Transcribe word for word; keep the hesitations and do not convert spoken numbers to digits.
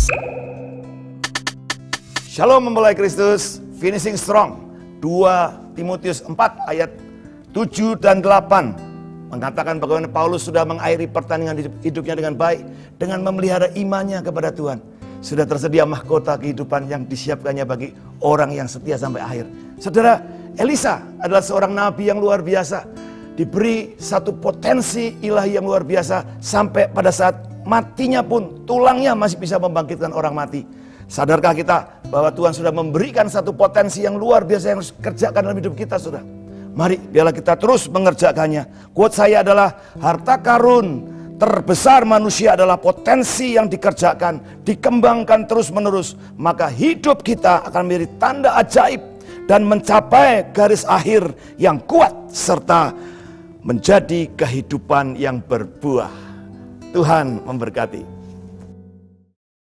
Shalom mempelai Kristus, finishing strong. dua Timotius empat ayat tujuh dan delapan mengatakan bagaimana Paulus sudah mengakhiri pertandingan hidupnya dengan baik dengan memelihara imannya kepada Tuhan. Sudah tersedia mahkota kehidupan yang disiapkannya bagi orang yang setia sampai akhir. Saudara, Elisa adalah seorang nabi yang luar biasa, diberi satu potensi ilahi yang luar biasa sampai pada saat matinya pun tulangnya masih bisa membangkitkan orang mati. Sadarkah kita bahwa Tuhan sudah memberikan satu potensi yang luar biasa yang harus kerjakan dalam hidup kita, saudara? Mari, biarlah kita terus mengerjakannya. Quote saya adalah, harta karun terbesar manusia adalah potensi yang dikerjakan, dikembangkan terus menerus. Maka hidup kita akan menjadi tanda ajaib dan mencapai garis akhir yang kuat serta menjadi kehidupan yang berbuah. Tuhan memberkati.